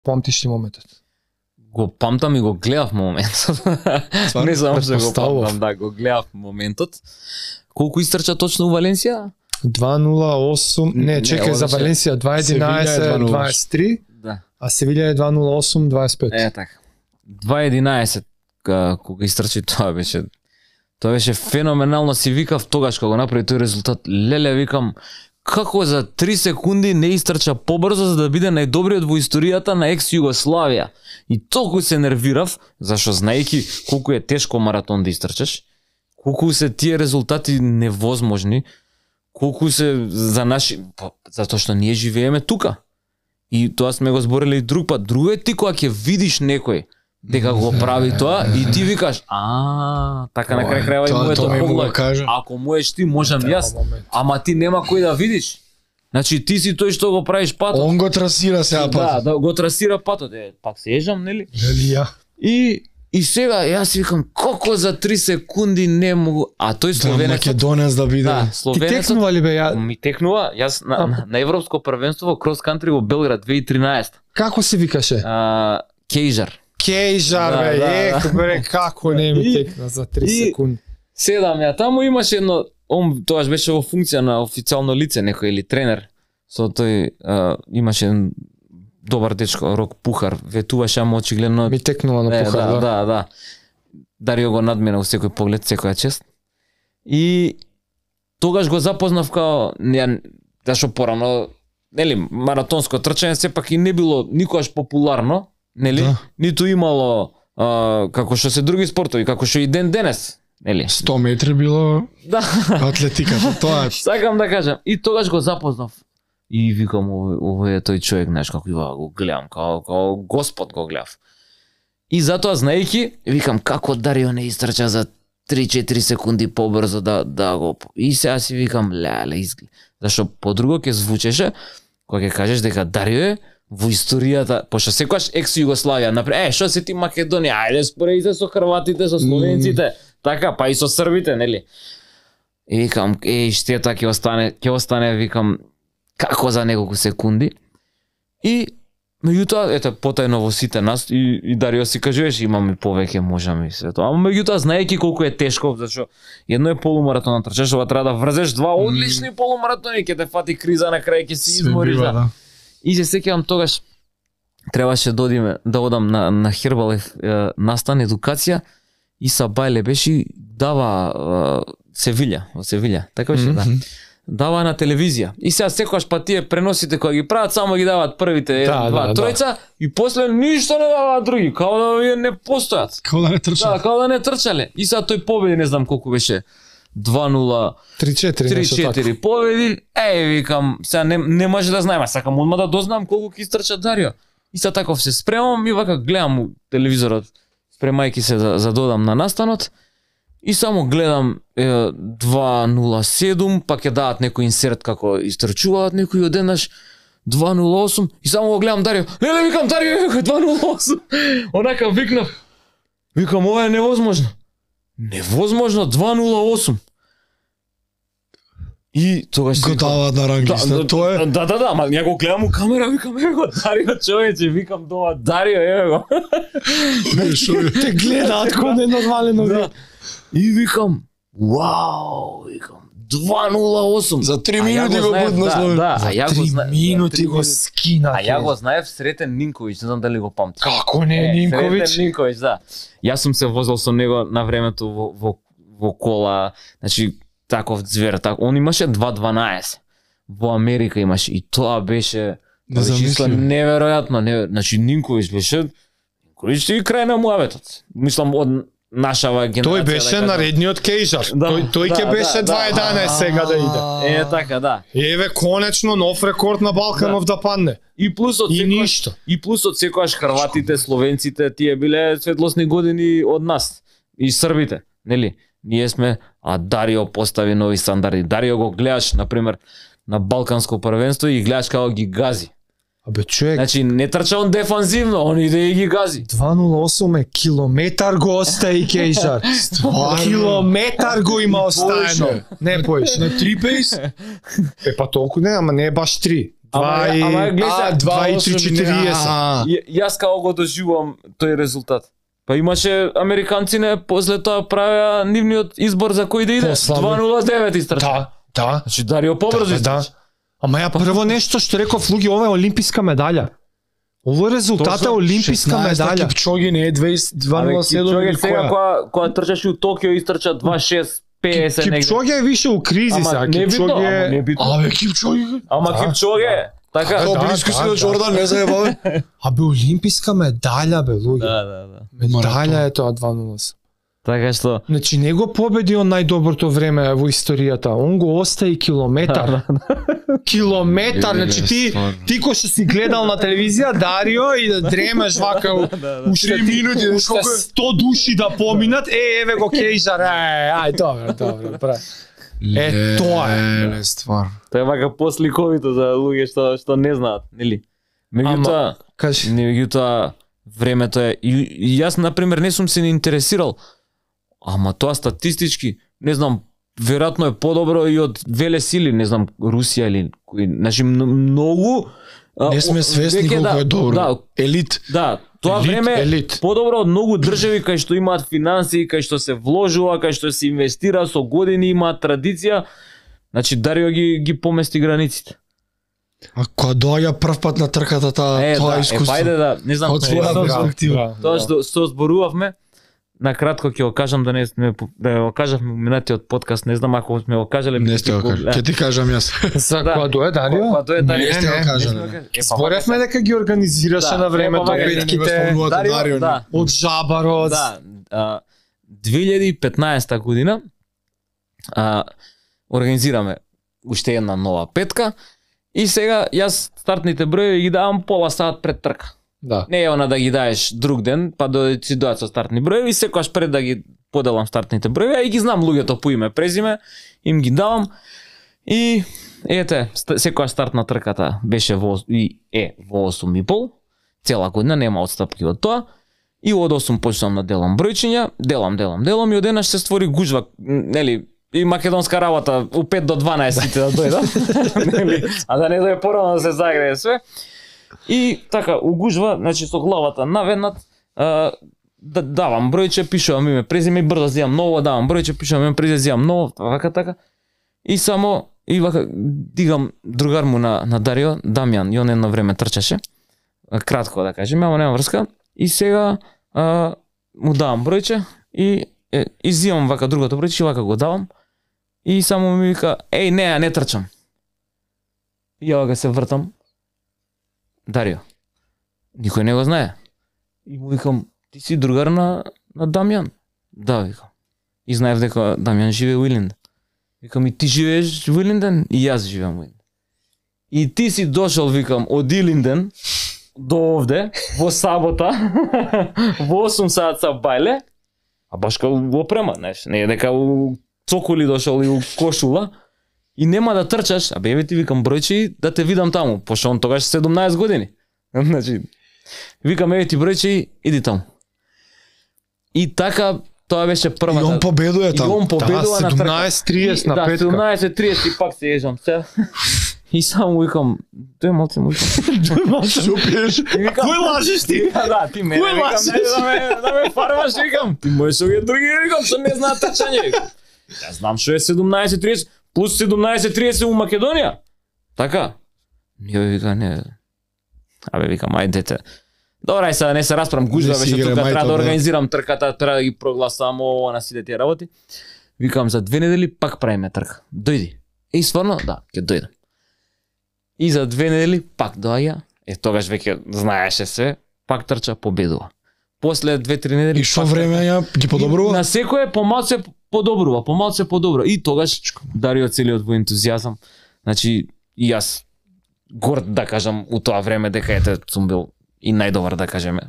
Памтиш ли моментот? Го памтам и го гледав моментот. Не знам што го памтам, да, го гледав моментот. Колку истрча точно у Валенсија? 2:08, не, чекај, за Валенсија 2:11, 23, да. А Севилја е 2:08, 25. Така. 2:11 кога истрчи, тоа беше феноменално, си викав тогаш кога го направи тој резултат. Леле, викам, како за 3 секунди не истрча побрзо за да биде најдобриот во историјата на екс-Југославија. И толку се нервирав, зашто знаејќи колку е тешко маратон да истрчаш, колку се тие резултати невозможни, колку се за наши, затоа што ние живееме тука. И тоа сме го зборили и друг пат. Друго е ти кога ќе видиш некој дека го прави тоа и ти викаш, така на крај крајва и моето поглед. Ако можеш ти, можам јас. Ама ти нема кој да видиш. Значи ти си тој што го правиш патот. Он го трасира сега патот. Да, го трасира патот. Пак се ежам, нели? Нели ја. И сега јас викам како за 3 секунди не могу, а тој словенец Македонец да биде. Да, ти текнува ли бе ја? Ми текнува, јас на европско првенство во крос кантри во Белград 2013. Како се викаше? Кейжар. Кейжар бе, бре, како не ми текна за 3 секунди. Седам ја таму, имаше едно, тоаш беше во функција на официјално лице некој или тренер. Со тој имаше еден добар дечко, Рок Пухар, ветуваше, ама очигледно ми текнува на Пухар, да. Дарио го надмина во секој поглед, секоја чест. И тогаш го запознав као, зашто порано, нели, маратонско трчање сепак и не било никогаш популарно, нели? Да. Ниту имало како што се други спортови, како што и ден денес, нели? 100 метри било атлетиката, тоа е. Сакам да кажам, и тогаш го запознав. И викам, овој е тој човек, знаеш, како и го гледам, како Господ го гледав. И затоа, знаејќи, викам, како Дарио не истрча за 3-4 секунди побрзо да го... И сега си викам, леле, изгледа. Зашто подруго ќе звучеше, кога ќе кажеш дека Дарио е во историјата, пошто секогаш екс-Југославија, например, што си ти Македонија, ајде спореди се со хрватите, со словенците, така, па и со србите, нели? И викам, штета ќе остане, викам, како за неколку секунди. И меѓутоа, ете, потајно во сите нас и Дарио си кажуваше, имаме повеќе, можеме и све тоа. Ама меѓутоа, знаејќи колку е тешко, зашто едно е полумаратон, трчаш, ова треба да врзеш 2 одлични полумаратони, ќе те фати криза, на крај ќе се измориш. Да. И се сеќавам тогаш требаше да одам на Хербалев настан едукација и Сабајле беше дава Севилја, во Севилја. Така беше, да. Дава на телевизија. И сега секогаш па тие преносите кои ги прават само ги даваат првите 1, 2, 3 и после ништо не даваат други, као да вие не постојат. Као да не трчале. Да, као да не трчале. И сега тој победи, не знам колку беше, 2-0, 3-4 победи. Викам, сега не може да знаеме, сакам одма да дознам колку ќе истрча Дарио. И сега таков се спремам и вака гледам телевизорот, спремајќи се за додам на настанот. И само гледам 2:07, па ќе дадат некој инсерт како истрчуваат некој одеднаш 2:08 и само го гледам Дарио. Леле, викам Дарио 2:08. Онака викнав. Викам, ова е невозможно. Невозможно 2:08. И тогаш го даваат на ранглиста. Тоа е. Да, ама ја го гледам у камера, викам го Дарио човече, викам тоа Дарио еве го. Те гледаат кој не нормален. И викам, вау, викам, 2:08. За 3 минути го будно слови. Да, а ја го знаев. 3 минути го скина. А ја го знаев Сретен Нинковиќ, не знам дали го памтиш. Како не Нинковиќ? Сретен Нинковиќ, да. Јас сум се возел со него на времето во кола, значи таков звер, он имаше 2:12. Во Америка имаше и тоа беше неверојатно, значи Нинковиќ беше и крај на муабетот. Мислам од нашава генерација. Тој беше наредниот Кейжар. Тој ќе беше 2:11 сега да иде. Така, да. Еве конечно нов рекорд на Балканов да падне. И плюсот ништо. И плюсот секогаш хрватите, словенците, тие биле светлосни години од нас и србите, нели? Ние сме, а Дарио постави нови стандарди. Дарио го гледаш, например, на Балканско првенство и гледаш како ги гази. Абе човек. Значи не трча он дефанзивно, он иде и ги гази. 2:08 е километар го остави Кейжар. Километар го има оставено. Не поиш. На 3 пейс? Па толку не, ама не е баш 3. Ама гледа, 2,3-40. Јас како го доживувам тој резултат. Па имаше американци после тоа правеа нивниот избор за кој да иде. 2:09 истрча. Да. Значи Дарио побрзо истрча. Ама ја прво нешто што реков луѓе, ова е олимписка медаља. Ово е резултат е олимписка медаља. Кипчоги не е 2:07. Сега кога трчаше у Токио истрча 2:6:50 негде. Кипчоги е више у кризи сега. Кипчоги е... Абе, Кипчоги. Ама Кипчоги така. Како близко си до Джордан, не заебаве. Абе, олимписка медаља, бе, луѓе. Да. Медаља е тоа 2:08. Така што... Значи, не го победи он најдоброто време во историјата. Он го остави километар. Километар, значи ти кој што си гледал на телевизија Дарио и да дремеш вака уште 3 минути, уште 100 души да поминат, еве го Кейжар, ај, добро, бра. Тоа е ствар. Тоа е вака посликовито за луѓе што не знаат, нели? Меѓутоа, времето е... И јас, например, не сум се интересирал, ама тоа статистички, не знам, веројатно е подобро и од велесили, не знам, Русија или кои, значи многу... Не сме свесни колку е добро. Да, елит. Да, тоа време е подобро од многу држави кај што имаат финансии, кај што се вложува, кај што се инвестира со години, имаат традиција. Значи Дарио ги помести границите. А кога доаѓа прв пат на трката тоа искуство. Ајде да, не знам, од своја перспектива. Тоа што зборувавме, на кратко ќе го кажам да го кажавме минатиот подкаст, не знам ако сме го кажале. Не сте го кажале. Ќе ти кажам јас. За кога дое Дарио? Кога дое Дарио? Не сте го кажале. Зборевме дека ги организираше на времето битките од Жабарот. Да. 2015 година организираме уште една нова петка и сега јас стартните броеви ги давам пола сат пред трка. Да. Не е она да ги даеш друг ден, па да си доаѓаат со стартни броеви, секогаш пред да ги поделам стартните броеви, а и ги знам луѓето по име, презиме, им ги давам. И ете, секогаш старт на трката беше во 8:30, цела година нема отстапки од тоа. И од 8 почнам да делам бројчиња, делам и одеднаш се створи гужва, нели, и македонска работа у 5 до 12 да дојдат. Нели, а да не дојде порано да се загрее све. И така, угужва, значи со главата наведнат, давам бројче, пишувам име, презиме и брзо зијам ново, давам бројче, пишувам име, презиме, зијам ново, така. И само, и вака, дигам другар му на Дарио, Дамјан, и он едно време трчаше, кратко да кажеме, ама нема врска, и сега му давам бројче и зијам вака другото бројче, вака го давам, и само ми вика, не трчам. И ја вака се вртам, Дарио, никој не го знае. И му викам, ти си другар на Дамјан? Да, викам. И знаев дека Дамјан живее во Илинден. Викам, и ти живееш во Илинден? И јас живеам во Илинден. И ти си дошол, викам, од Илинден до овде, во сабота, во 8 саат са бајле, а баш као опрема, знаеш, не е дека у цокули дошол и у кошула, и нема да трчаш, абе еве ти викам бројче да те видам таму, пошто он тогаш 17 години. Значи, викам еве ти бројче, иди таму. И така, тоа беше првата. И он победува таму. И он победува на трка. 17:30 на петка. Да, 17:30 и пак се ежам се. И само викам, тој малце му викам. Кој лажеш ти? Да, ти мене викам, да ме фармаш, викам. Ти можеш овие други, викам, што не знаат трчање. Јас знам што е 17:30 плюс 17:30 у Македонија. Така? Ја вика, не. Абе викам, ајдете. Добра, ај сега не се расправам, гужва беше тука, треба да организирам трката, треба да ги прогласам ова на сите тие работи. Викам, за 2 недели пак правиме трка. Дојди. Стварно? Да, ќе дојдам. И за 2 недели пак доаѓа. Тогаш веќе знаеше се, пак трча, победува. После 2-3 недели и што време ја ги подобрува? На секое помалце подобрува. И тогаш Дарио целиот во ентузијазам. Значи и јас горд да кажам у тоа време дека ете сум бил и најдобар да кажеме.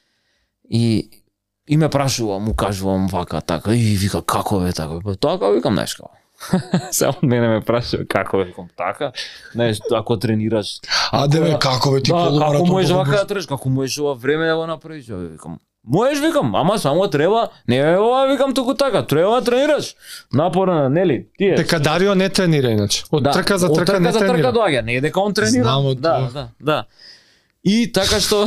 И ме прашувам, му кажувам вака така, и вика како бе така. Така викам нешто. Само мене ме прашува како бе, викам така. Знаеш, ако тренираш. А деве како бе ти подобро. Како можеш вака да тренираш, како можеш ова време да го направиш, викам. Можеш, викам, ама само треба, не е ова, викам туку така, треба да тренираш. Напорно, нели, тие. Дека Дарио не тренира иначе. Од трка за трка не Од трка за трка тренира. доаѓа, не е дека он тренира. Знамо да, тоа. да. И така што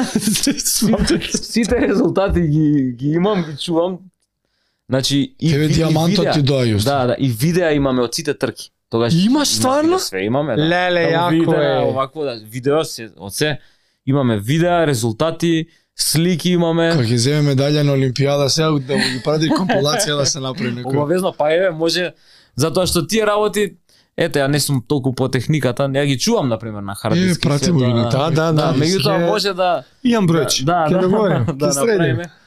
сите резултати ги имам, ги чувам. Значи и Тебе диамантот видеа. ти доаѓа. Да, и видеа имаме од сите трки. Тогаш Имаш стварно? Све имаме, да. Леле, Таму јако видеа, е. Овакво да, видео се, од се. Имаме видеа, резултати, слики имаме. Кога ќе земе медаља на Олимпијада, сега да му ги прави компилација да се направи некој. Обавезно, па еве, може, затоа што тие работи, ете, ја не сум толку по техниката, ја ги чувам, например, на хардиски. прати му ги на Да, меѓутоа Ќе- може да... Имам бројче. Да, Ќе да, договорим. да, Ќе средим. направиме.